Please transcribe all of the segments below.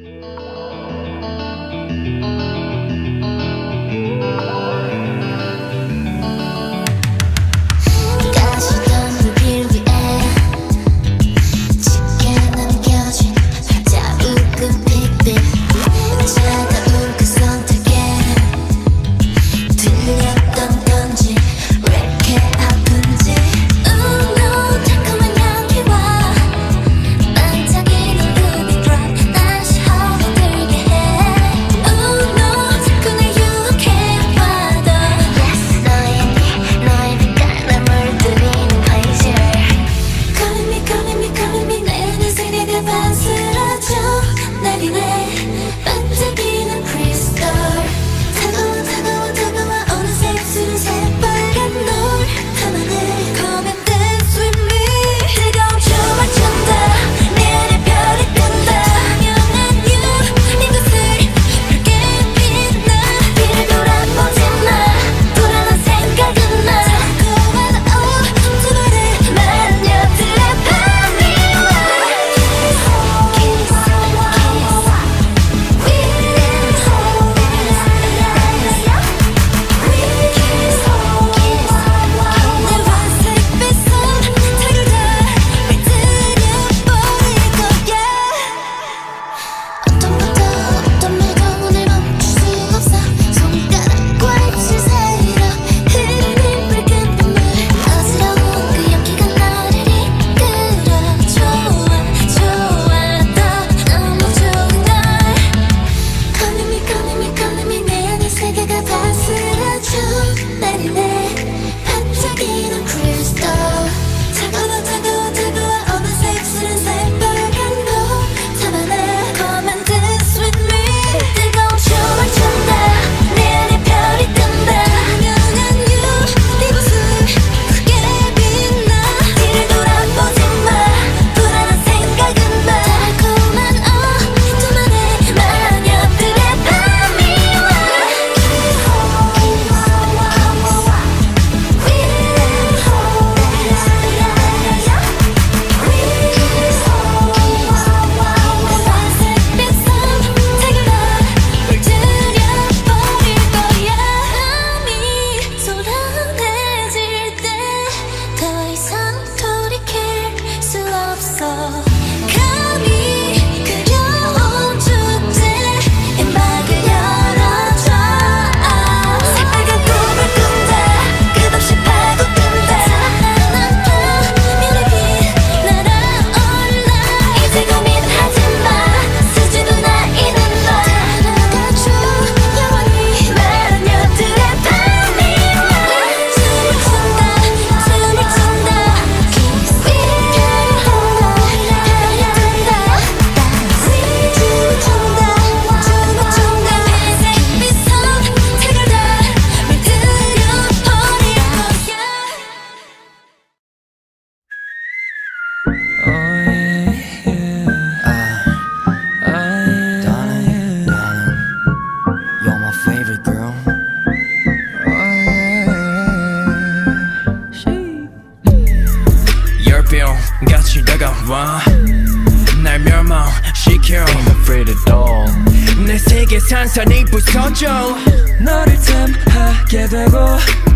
같이 다가와 날 멸망시켜 Ain't afraid at all. 내 세계 산산이 부서져 너를 탐하게 되고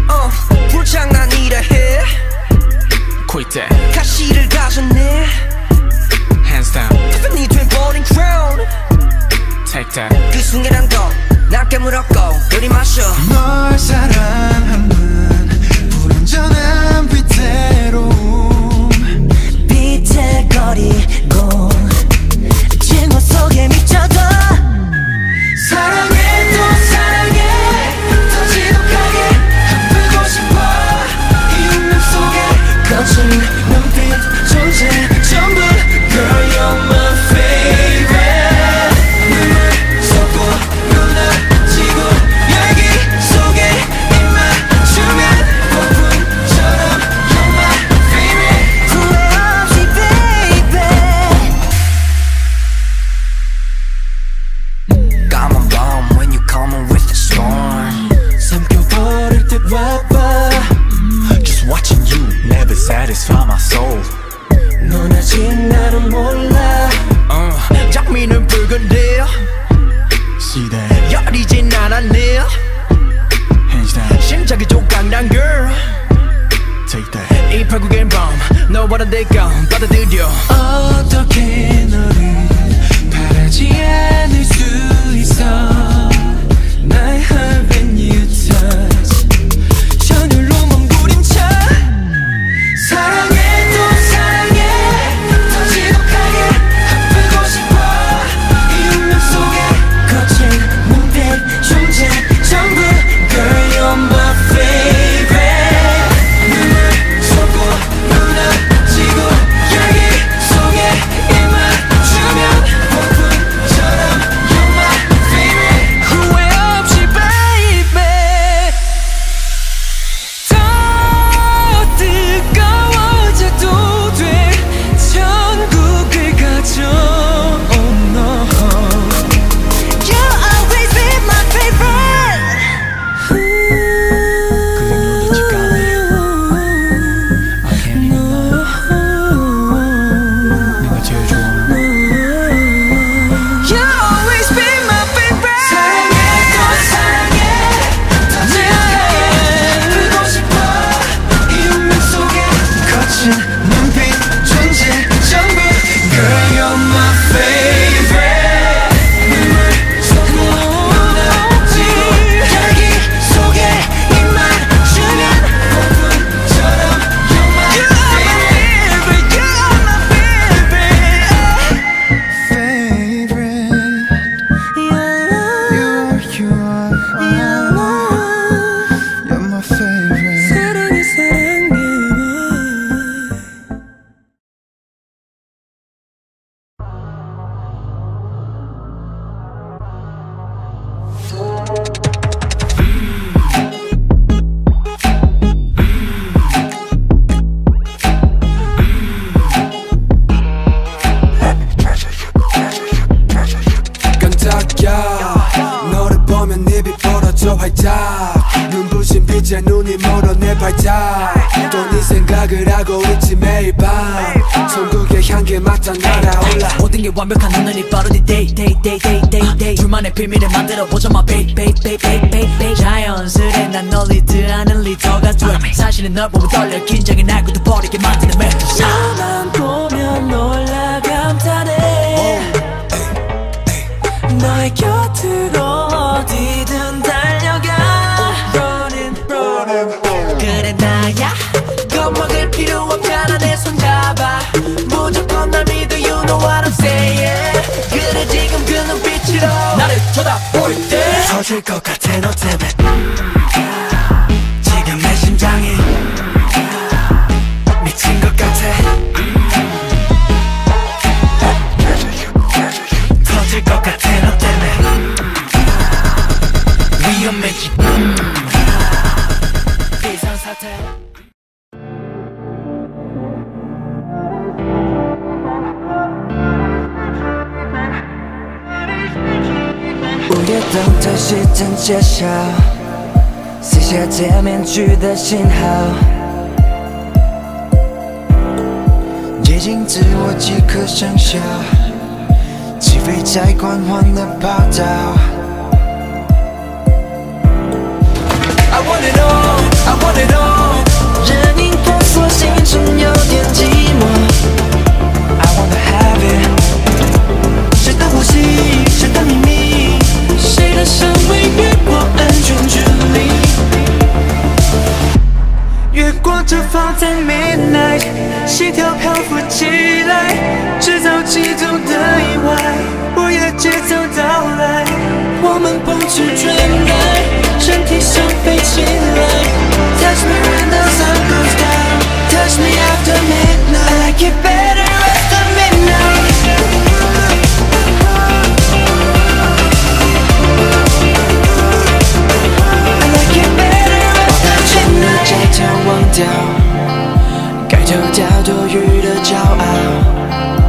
불장난이라 해 quit that. 가시를 가졌네 Hands down. 이 돼버린 crown Take that. 그 순간한 거날 깨물었고 들이마셔 널 사랑하는 불완전한 위태로움 비틀거리고 징후 속에 미쳐도 사랑해 또 사랑해 더 지독하게 아프고 싶어 이 운명 속에 거친 눈빛 존재 전부 Girl you're my favorite 눈물 쏟고 무너지고 열기 속에 입만 받아들여. 어떻게 너를 바라지 않을 수 있어. My heart when you touch. 전율로 몸부림쳐. 사랑해 또 사랑해. 더 지독하게 아프고 싶어. 이 운명 속에 거친 눈빛 존재 전부. Girl you're my favorite. 눈을 쏟고 무너지고 열기 속에 입만 주면 폭풍처럼. You're my favorite. 후회 없이 baby. 더 뜨거워져도 돼. 천국을 가져. Oh no. You'll always be my favorite. 내가 제일 좋아하는 You'll always be my favorite. 사랑해 또 사랑해. 더 지독하게 아프고 싶어. 이 운명 속에 거친 눈빛 존재 전부. Girl you're my favorite. 눈물 쏟고 무너지고 열기 속에 입만 주면 폭풍처럼. You're my favorite. You're my favorite. Favorite. You're my favorite. 사랑해 사랑해. 깜짝이야. 너를 보면 입이 벌어져 활짝. 눈부신 빛에 눈이 멀어 내 발작. 또 네 생각을 하고 있지 매일 밤. 천국의 향기 맡아 날아올라. 모든 게 완벽한 오늘이 바로 네 day. 둘만의 비밀을 만들어보자 my babe. 자연스레 난 널 리드하는 리더가 돼. 사실은 널 보면 떨려 긴장이 나고 또 버리게 만드는 멘트. 너만 보면 놀라 감탄해. 너의 곁으로 어디든 달려가. 그래 나야. 겁먹을 필요 없잖아 내 손 잡아. 무조건 날 믿어 you know what I'm saying. 그래 지금 그 눈빛으로 나를 쳐다볼 때 터질 것 같아 너 때문에. 지금 내 심장이 미친 것 같아. 터질 것 같아 너 때문에. 위험해지 비상사태. 我也等待时针揭晓，撕下假面具的信号，接近自我即可生效，起飞在缓缓的跑道。I want it all, I want it all。人影婆娑，心中有点寂寞。I wanna have it。谁的呼吸，谁的秘密，谁的身位越过安全距离。月光正放在 midnight， 心跳漂浮起来，制造极度的意外。我也节奏到来，我们蹦出纯爱，身体上飞起来。Touch me when the sun goes down, touch me after midnight. I like it better after midnight. I like it better after midnight. 摘掉忘掉，改头掉多余的骄傲。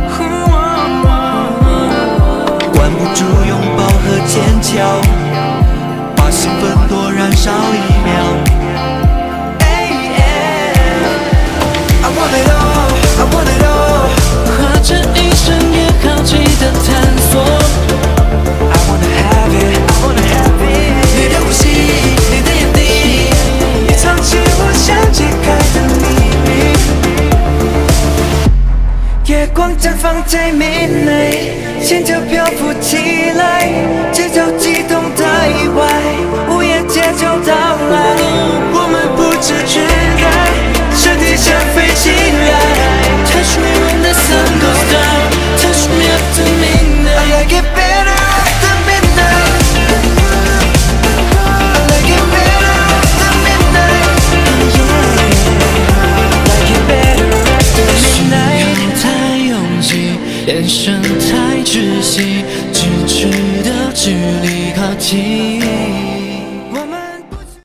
管不住拥抱和尖叫， 光绽放在 midnight， 心跳漂浮起来，制造激动的意外，午夜节奏到来，我们不知觉来，身体想飞起来。Touch me when the sun goes down, touch me after midnight. I like it better after midnight. I like it better after midnight. Yeah, like it better after midnight. 心跳太拥挤，眼神太窒息，咫尺的距离靠近。